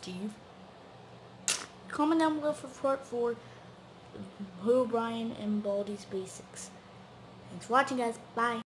Steve. Comment down below for part 4 Who O'Brien and Baldi's Basics. Thanks for watching, guys. Bye.